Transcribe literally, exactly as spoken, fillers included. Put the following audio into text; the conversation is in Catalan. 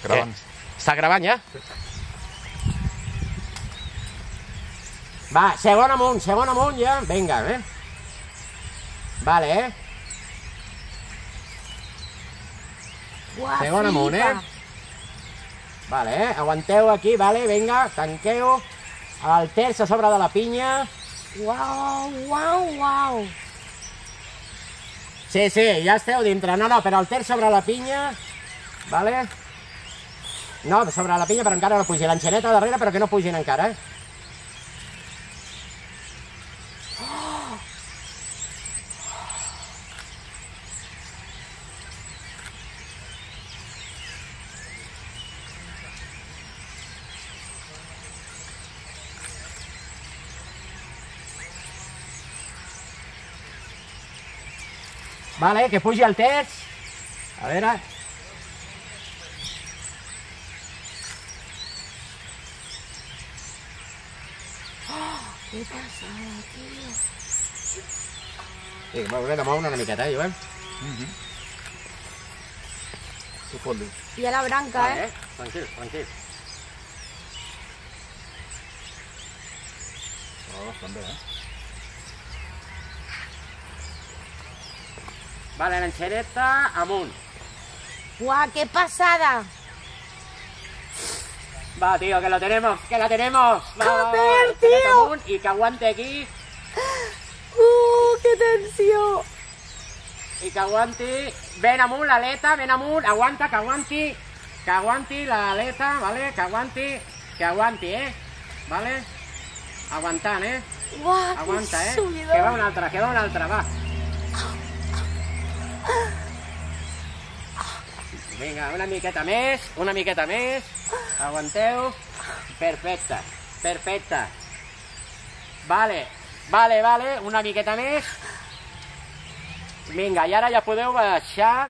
Gravant. Eh, està gravant ja? Sí. Va, segon amunt, segon amunt ja. Vinga, eh? Vale, eh? Uah, Segon amunt, eh? Vale, eh? Aguanteu aquí, vale, vinga, tanqueu. El terç a sobre de la pinya. Uau, uau, uau. Sí, sí, ja esteu dintre. No, no, però el terç sobre la pinya. Vale? No, sobre la pinya, però encara no pugi. L'enxaneta darrere, però que no pugin encara, eh? Vale, que pugi el terç. A veure. Oh, què passada, tio. Sí, m'hauré de moure una miqueta, eh, Joan? Mhm. Tu fot-li. I a la branca, Vale, eh? eh? Tranquil, tranquil. Va bastant bé, eh? Vale, l'enxaneta amunt. Uah, què passada. Va, tío, que lo tenemos, que la tenemos. Va, va, va, Joder, l'enxaneta tío. amunt i que aguante aquí. Uh, que tensió. I que aguanti. Ben amunt l'aleta, ben amunt. Aguanta, que aguanti. Que aguanti l'aleta, vale? Que aguanti. Que aguanti, eh? Vale? Aguantant, eh? Uah, Aguanta, que eh? subidor. Que va una altra, que va una altra, va. Vinga, una miqueta més, una miqueta més. Aguanteu. Perfecte, perfecte. Vale, vale, vale, una miqueta més. Vinga, i ara ja podeu baixar.